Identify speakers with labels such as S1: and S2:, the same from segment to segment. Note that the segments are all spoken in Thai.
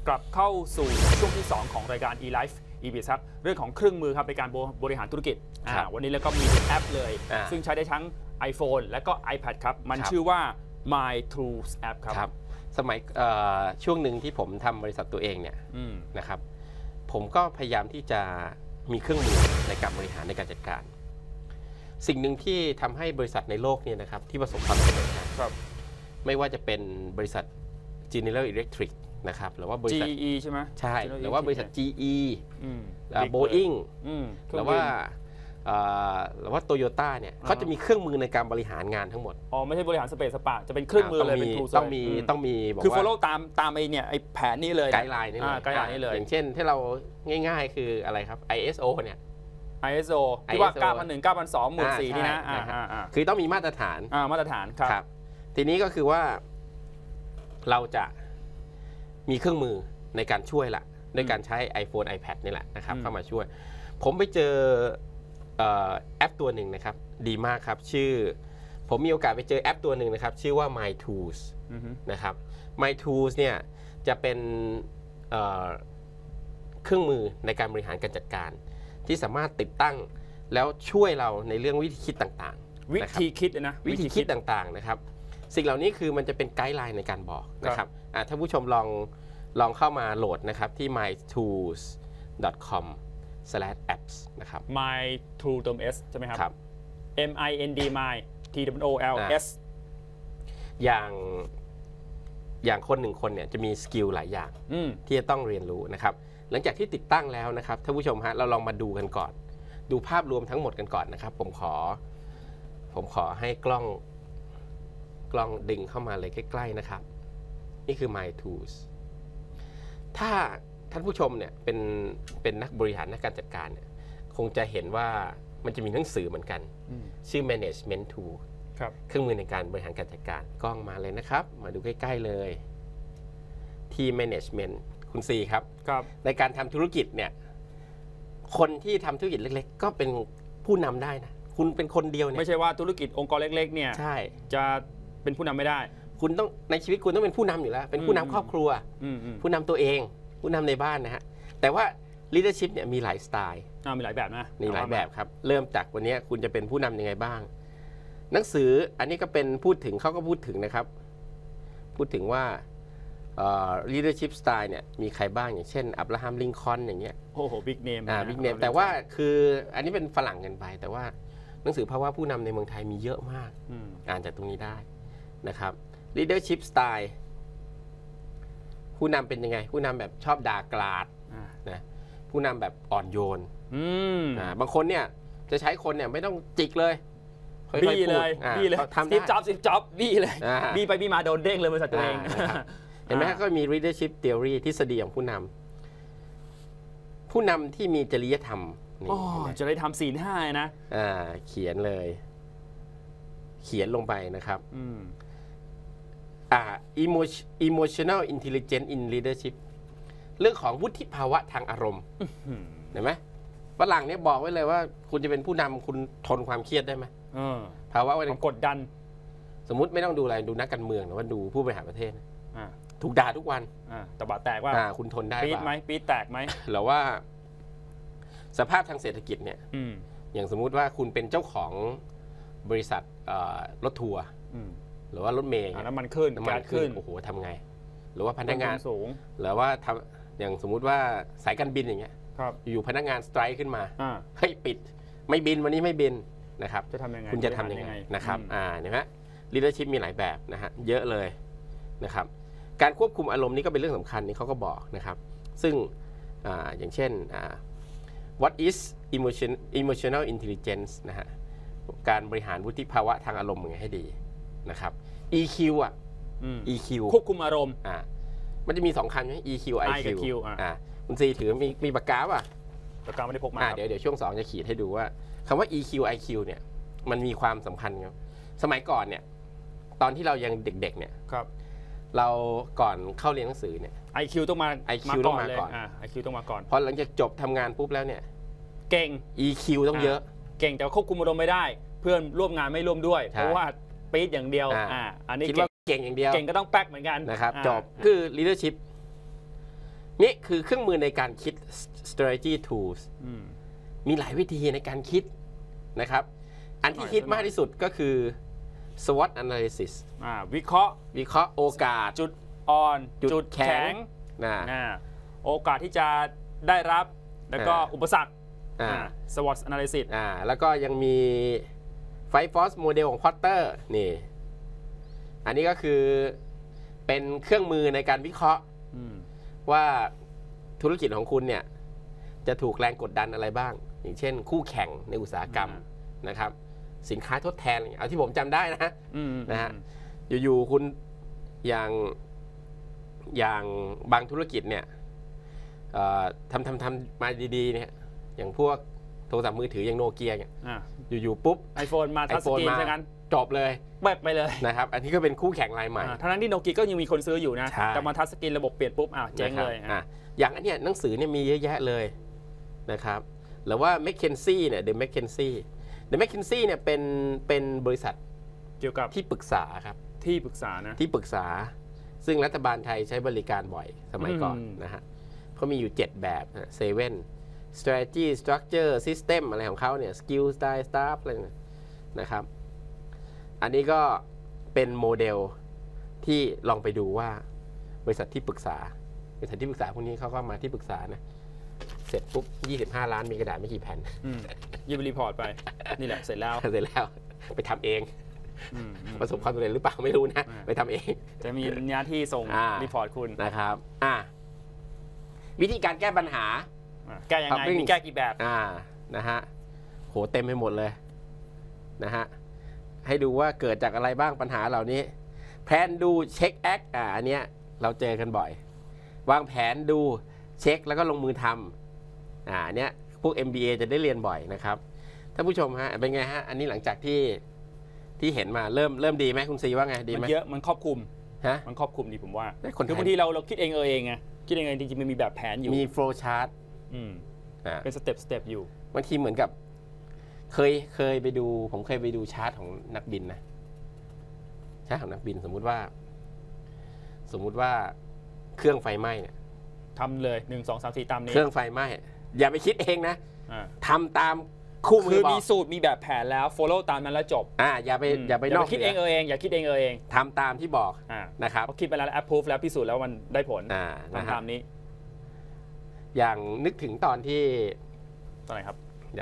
S1: กลับเข้าสู่ช่วงที่ 2 ของรายการ eLife eBiz ครับเรื่องของเครื่องมือครับในการบริหารธุรกิจวันนี้แล้วก็มีแอปเลยซึ่งใช้ได้ทั้ง iPhone และก็ iPad ครับมันชื่อว่า My Tools App ครับ
S2: สมัยช่วงหนึ่งที่ผมทำบริษัทตัวเองเนี่ยนะครับผมก็พยายามที่จะมีเครื่องมือในการบริหารในการจัดการสิ่งหนึ่งที่ทำให้บริษัทในโลกนี้นะครับที่ประสบความสำเร็จครับไม่ว่าจะเป็นบริษัท General Electric นะครับหรือว่าบริษัท
S1: GE ใช่ไหม
S2: ใช่หรือว่าบริษัท GE Boeing หรือว่าโตโยต้าเนี่ยเขาจะมีเครื่องมือในการบริหารงานทั้งหมด
S1: ไม่ใช่บริหารสเปซสปะจะเป็นเครื่องมือเลยเป็น tools
S2: ต้องมีบอกว่า
S1: คือ follow ตามไอเนี่ยไอแผนนี้เลย
S2: ไกด์ไลน์นี่เลยอย่างเช่นที่เราง่ายๆคืออะไรครับ ISO เนี่ย
S1: ISO ที่ว่า 9,001 9,002 14,000นี่นะ
S2: คือต้องมีมาตรฐาน
S1: ครับ
S2: ทีนี้ก็คือว่าเราจะมีเครื่องมือในการช่วยละด้วยการใช้ iPhone iPad นี่แหละนะครับเข้ามาช่วยผมไปเจอแอปตัวหนึ่งนะครับดีมากครับผมมีโอกาสไปเจอแอปตัวหนึ่งนะครับชื่อว่า My Tools นะครับ My Tools เนี่ยจะเป็นเครื่องมือในการบริหารการจัดการที่สามารถติดตั้งแล้วช่วยเราในเรื่องวิธีคิดต่าง
S1: ๆวิธีคิดนะ
S2: วิธีคิดต่างๆนะครับสิ่งเหล่านี้คือมันจะเป็นไกด์ไลน์ในการบอกนะครับถ้าผู้ชมลองเข้ามาโหลดนะครับที่ mytools.com/apps นะครับ
S1: my tool ตัว s ใช่ไหมครับ mind my tools
S2: อย่างคนหนึ่งคนเนี่ยจะมีสกิลหลายอย่างที่จะต้องเรียนรู้นะครับหลังจากที่ติดตั้งแล้วนะครับท่านผู้ชมฮะเราลองมาดูกันก่อนดูภาพรวมทั้งหมดกันก่อนนะครับผมขอให้กล้องดึงเข้ามาเลยใกล้ๆนะครับนี่คือ My Tools ถ้าท่านผู้ชมเนี่ยเป็นนักบริหารนักการจัดการเนี่ยคงจะเห็นว่ามันจะมีหนังสือเหมือนกันชื่อ Management Tool เครื่องมือในการบริหารการจัดการกล้องมาเลยนะครับมาดูใกล้ๆเลยที่ Management คุณซีครับในการทำธุรกิจเนี่ยคนที่ทำธุรกิจเล็กๆก็เป็นผู้นำได้นะคุณเป็นคนเดียวเนี่ย
S1: ไม่ใช่ว่าธุรกิจองค์กรเล็กๆเนี่ยจะเป็นผู้นำไม่ได้
S2: คุณต้องในชีวิตคุณต้องเป็นผู้นำอยู่แล้วเป็นผู้นำครอบครัวผู้นำตัวเองผู้นำในบ้านนะฮะแต่ว่า leadership เนี่ยมีหลายสไตล์
S1: มีหลายแบบนะ
S2: มีหลายแบบครับเริ่มจากวันนี้คุณจะเป็นผู้นำยังไงบ้างหนังสืออันนี้ก็เป็นเขาก็พูดถึงนะครับพูดถึงว่าleadership style เนี่ยมีใครบ้างอย่างเช่นอับราฮัมลิงคอล์นอย่างเงี้ย
S1: โอ้โหบิ๊กเนม
S2: บิ๊กเนมแต่ว่าคืออันนี้เป็นฝรั่งกันไปแต่ว่าหนังสือภาวะผู้นำในเมืองไทยมีเยอะมากอ่านจากตรงนี้ได้นะครับ leadership style ผู้นำเป็นยังไงผู้นำแบบชอบด่ากราดนะผู้นำแบบอ่อนโยนบางคนเนี่ยจะใช้คนเนี่ยไม่ต้องจิกเลย
S1: บี้เลยสิบจ็อบบี้เลยบี้ไปบี้มาโดนเด้งเลยบริษัทตัวเอง
S2: เห็นไหมก็มี leadership theory ทฤษฎีของผู้นำที่มีจริยธรรม
S1: จริยธรรมศีล 5นะ
S2: เขียนลงไปนะครับemotional intelligence in leadership เรื่องของวุฒิภาวะทางอารมณ์เห็นไหมฝรั่งเนี่ยบอกไว้เลยว่าคุณจะเป็นผู้นำคุณทนความเครียดได้ไหมภาวะ
S1: กดดัน
S2: สมมุติไม่ต้องดูอะไรดูนักการเมืองหรือว่าดูผู้บริหารประเทศถูกด่าทุกวัน
S1: ตบะแตกว่า
S2: คุณทนได้
S1: ปี๊ดไหมปี๊ดแตกไหม
S2: หรือว่าสภาพทางเศรษฐกิจเนี่ยอย่างสมมุติว่าคุณเป็นเจ้าของบริษัทรถทัวร์หรือว่ารถเมล์
S1: น้ำมันขึ้น
S2: โอ้โหทำไงหรือว่าพนักงานสูงหรือว่าอย่างสมมุติว่าสายการบินอย่างเงี้ยอยู่พนักงานสไตร์ขึ้นมาให้ปิดไม่บินวันนี้ไม่บินนะครับ
S1: จะทำยังไง
S2: คุณจะทำยังไงนะครับเห็นไหม leadership มีหลายแบบนะฮะเยอะเลยนะครับการควบคุมอารมณ์นี่ก็เป็นเรื่องสำคัญนี่เขาก็บอกนะครับซึ่งอย่างเช่นwhat is emotional intelligence นะฮะการบริหารวุฒิภาวะทางอารมณ์ยังไงให้ดีนะครับ EQ EQ
S1: ควบคุมอารมณ์
S2: มันจะมี2คำใช่ไหม EQ IQ คุณซีถือมีปากกาป่ะ
S1: ปากกาไม่ได้พกมา
S2: เดี๋ยวช่วง2จะขีดให้ดูว่าคำว่า EQ IQ เนี่ยมันมีความสำคัญครับสมัยก่อนเนี่ยตอนที่เรายังเด็กๆเนี่ยเราก่อนเข้าเรียนหนังสือเนี่ย
S1: IQ ต้องมาก่อนIQ ต้องมาก่อน
S2: พอหลังจากจบทำงานปุ๊บแล้วเนี่ย
S1: เก่ง
S2: EQ ต้องเยอะ
S1: เก่งแต่ควบคุมอารมณ์ไม่ได้เพื่อนร่วมงานไม่ร่วมด้วยเพราะว่าปี๊ดอย่างเดียว
S2: อันนี้คิดว่าเก่งอย่างเดียว
S1: เก่งก็ต้องแป๊กเหมือนกัน
S2: นะครับจบคือ leadership นี่คือเครื่องมือในการคิด strategy tools มีหลายวิธีในการคิดนะครับอันที่คิดมากที่สุดก็คือ SWOT analysis
S1: วิเคราะห์
S2: โอกาส
S1: จุดอ่อนจุดแข็งโอกาสที่จะได้รับแล้วก็อุปสรรคSWOT analysis
S2: แล้วก็ยังมี Five Force Model ของ Porter นี่อันนี้ก็คือเป็นเครื่องมือในการวิเคราะห์ว่าธุรกิจของคุณเนี่ยจะถูกแรงกดดันอะไรบ้างอย่างเช่นคู่แข่งในอุตสาหกรรมนะครับสินค้าทดแทนเอาที่ผมจำได้นะฮะอยู่ๆคุณอย่างบางธุรกิจเนี่ยทำมาดีๆเนี่ยอย่างพวกโทรศัพท์มือถืออย่างโนเกียเนี่ยอยู่ๆปุ๊บ
S1: iPhone มาทัชสกรีนซะงั้น
S2: จบเลย
S1: แบบไปเลย
S2: นะครับอันนี้ก็เป็นคู่แข่งรายใหม่
S1: ทั้งที่โนเกียก็ยังมีคนซื้ออยู่นะแต่มาทัชสกรีนระบบเปลี่ยนปุ๊บเจ๊งเลย
S2: อย่างอันเนี้ยหนังสือเนี่ยมีเยอะแยะเลยนะครับหรือว่า McKinsey เนี่ย The McKinsey เนี่ยเป็นบริษัท
S1: เกี่ยวกับ
S2: ที่ปรึกษาครับ
S1: ที่ปรึกษานะ
S2: ที่ปรึกษาซึ่งรัฐบาลไทยใช้บริการบ่อยสมัยก่อนนะฮะเขามีอยู่7แบบ7 strategy structure system อะไรของเขาเนี่ย skill style staff อะไรนะครับอันนี้ก็เป็นโมเดลที่ลองไปดูว่าบริษัทที่ปรึกษาพวกนี้เขาก็มาที่ปรึกษานะเสร็จปุ๊บ25 ล้านมีกระดาษไม่กี่แผ่น
S1: ยื่นรีพอร์ตไปนี่แหละเสร็จแล้ว
S2: ไปทำเองประสบความสำเร็จหรือเปล่าไม่รู้นะไปทำเอง
S1: จะมีหน้าที่ส่งรีพอร์ตคุณ
S2: นะครับวิธีการแก้ปัญหา
S1: แก้ยังไงมีแก้กี่แบบ
S2: นะฮะโหเต็มไปหมดเลยนะฮะให้ดูว่าเกิดจากอะไรบ้างปัญหาเหล่านี้แพลนดูเช็คแอคอันเนี้ยเราเจอกันบ่อยวางแผนดูเช็คแล้วก็ลงมือทำอันเนี้ยพวก MBA จะได้เรียนบ่อยนะครับท่านผู้ชมฮะเป็นไงฮะอันนี้หลังจากที่เห็นมาเริ่มดีไหมคุณซีว่าไงดีไหม
S1: มันเยอะมันครอบคลุมมันครอบคลุมดีผมว่าคือบางทีเราคิดเองไงคิดเองจริงๆมันมีแบบแผนอยู่
S2: มี flow chart
S1: เป็นสเต็ปอยู่
S2: บางทีเหมือนกับเคยไปดูผมเคยไปดูชาร์ตของนักบินนะชาร์ตของนักบินสมมุติว่าเครื่องไฟไหม้เนี่ย
S1: ทำเลย1 2 3 4ตามนี้
S2: เครื่องไฟไหม้อย่าไปคิดเองนะทำตามคู่มือ
S1: มีสูตรมีแบบแผนแล้ว follow ตามนั้นแล้วจบ
S2: อย่าไปนอก
S1: คิดเองอย่าคิดเอง
S2: ทำตามที่บอกนะครับ
S1: คิดไปแล้ว approve แล้วพิสูจน์แล้วมันได้ผลตามนี้
S2: อย่างนึกถึงตอน
S1: ไหนครับ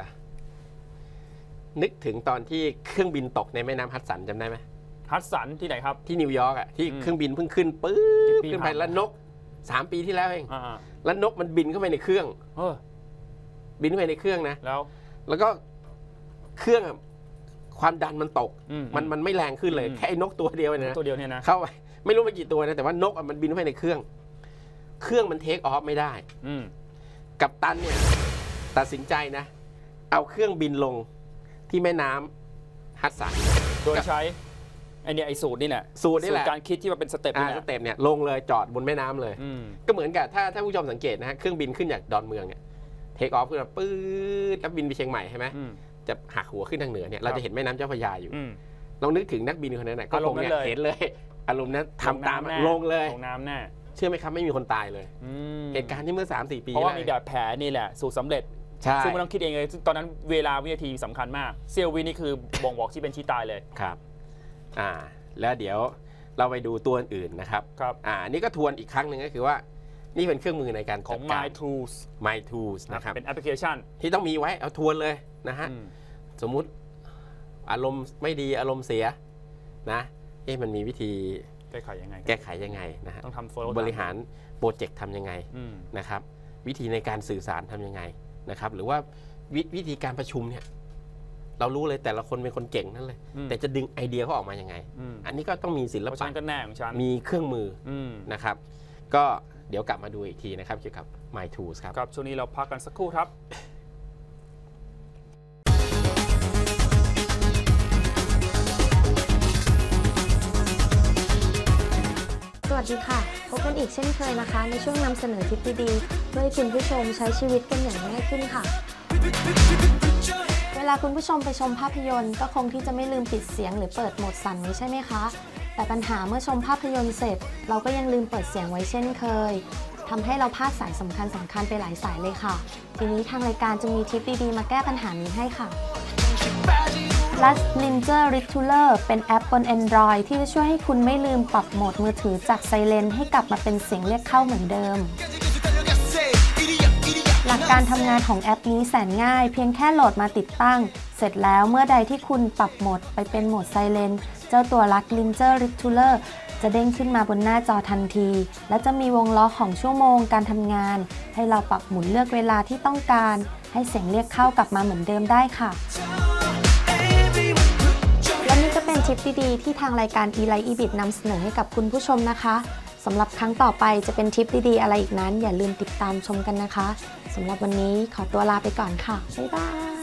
S2: นึกถึงตอนที่เครื่องบินตกในแม่น้ำฮัดสันจำได้ไหม
S1: ฮัดสันที่ไหนครับ
S2: ที่นิวยอร์กที่เครื่องบินเพิ่งขึ้นปึ๊บขึ้นไปแล้วนก3 ปีที่แล้วเองแล้วนกมันบินเข้าไปในเครื่องบินเข้าไปในเครื่องนะแล้วก็เครื่องความดันมันตกมันไม่แรงขึ้นเลยแค่ไอ้นกตัวเดียวเนี่ยนะเข้าไปไม่รู้ไปกี่ตัวนะแต่ว่านกมันบินเข้าไปในเครื่องมันเทคออฟไม่ได้กัปตันเนี่ยตัดสินใจนะเอาเครื่องบินลงที่แม่น้ำฮัดสัน
S1: โดยใช้ไอ้สูตรนี่แหละสูตรการคิดที่มันเป็นสเต็ป
S2: เนี่ยลงเลยจอดบนแม่น้ำเลยก็เหมือนกับถ้าผู้ชมสังเกตนะฮะเครื่องบินขึ้นจากดอนเมืองเนี่ยเทคออฟขึ้นมาปื๊ดแล้วบินไปเชียงใหม่ใช่ไหมจะหักหัวขึ้นทางเหนือเนี่ยเราจะเห็นแม่น้ำเจ้าพระยาอยู่ลองนึกถึงนักบินคนนั้นก็คงเห็นเลยอารมณ์นั้นทำตามลงเลย
S1: ลงน้ำแน่
S2: เชื่อไหมครับไม่มีคนตายเลยเหตุการณ์ที่เมื่อ 3-4 ปี
S1: เพราะว่ามีแบบแผนนี่แหละสูตรสำเร็จซึ่งไม่ต้องคิดเองเลยตอนนั้นเวลาวินาทีสำคัญมากเซลวินี่คือบ่งบอกที่เป็นชี้ตายเลย
S2: ครับแล้วเดี๋ยวเราไปดูตัวอื่นนะครับนี่ก็ทวนอีกครั้งหนึ่งก็คือว่านี่เป็นเครื่องมือในการ
S1: ของ
S2: My Tools นะครับ
S1: เป็นแอปพลิเคชัน
S2: ที่ต้องมีไว้เอาทวนเลยนะฮะสมมุติอารมณ์ไม่ดีอารมณ์เสียนะมันมีวิธี
S1: แก้ไขยังไง
S2: นะฮะ
S1: ต้องทำ
S2: บริหารโปรเจกต์ทำยังไงนะครับวิธีในการสื่อสารทำยังไงนะครับหรือว่าวิธีการประชุมเนี่ยเรารู้เลยแต่ละคนเป็นคนเก่งนั่นเลยแต่จะดึงไอเดียเขาออกมายังไงอันนี้ก็ต้องมีศิลปะมีเครื่องมือนะครับก็เดี๋ยวกลับมาดูอีกทีนะครับเกี่ยวกับ My Tools ครับ
S1: ช่วงนี้เราพักกันสักครู่ครับ
S3: สวัสดีค่ะพบกันอีกเช่นเคยนะคะในช่วงนำเสนอทิปดีๆเพื่อให้คุณผู้ชมใช้ชีวิตกันอย่างง่ายขึ้นค่ะเวลาคุณผู้ชมไปชมภาพยนตร์ก็คงที่จะไม่ลืมปิดเสียงหรือเปิดโหมดสั่นไว้ใช่ไหมคะแต่ปัญหาเมื่อชมภาพยนตร์เสร็จเราก็ยังลืมเปิดเสียงไว้เช่นเคยทำให้เราพลาดสายสำคัญไปหลายสายเลยค่ะทีนี้ทางรายการจะมีทิปดีๆมาแก้ปัญหานี้ให้ค่ะ Last Linger Retooler เป็นแอปบน Android ที่จะช่วยให้คุณไม่ลืมปรับโหมดมือถือจากไซเลนให้กลับมาเป็นเสียงเรียกเข้าเหมือนเดิม หลักการทำงานของแอปนี้แสนง่ายเพียงแค่โหลดมาติดตั้งเสร็จแล้วเมื่อใดที่คุณปรับโหมดไปเป็นโหมดไซเลนเจ้าตัว Last Linger Retooler จะเด้งขึ้นมาบนหน้าจอทันทีและจะมีวงล้อของชั่วโมงการทำงานให้เราปรับหมุนเลือกเวลาที่ต้องการให้เสียงเรียกเข้ากลับมาเหมือนเดิมได้ค่ะและนี่ก็เป็นทิปดีๆที่ทางรายการ eLife eBit นำเสนอให้กับคุณผู้ชมนะคะสำหรับครั้งต่อไปจะเป็นทิปดีๆอะไรอีกนั้นอย่าลืมติดตามชมกันนะคะสำหรับวันนี้ขอตัวลาไปก่อนค่ะบ๊ายบาย